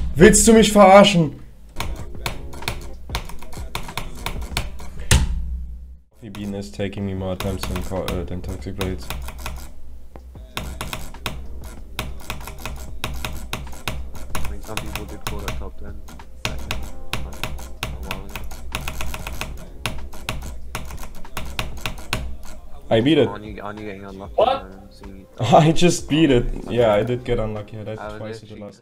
Willst du mich verarschen? The bean is taking me more attempts than toxic blades. I mean, some people did call that top 10. I beat it. Aren't you getting unlucky? What? I just beat it. Yeah, I did get unlucky. I died twice at the last.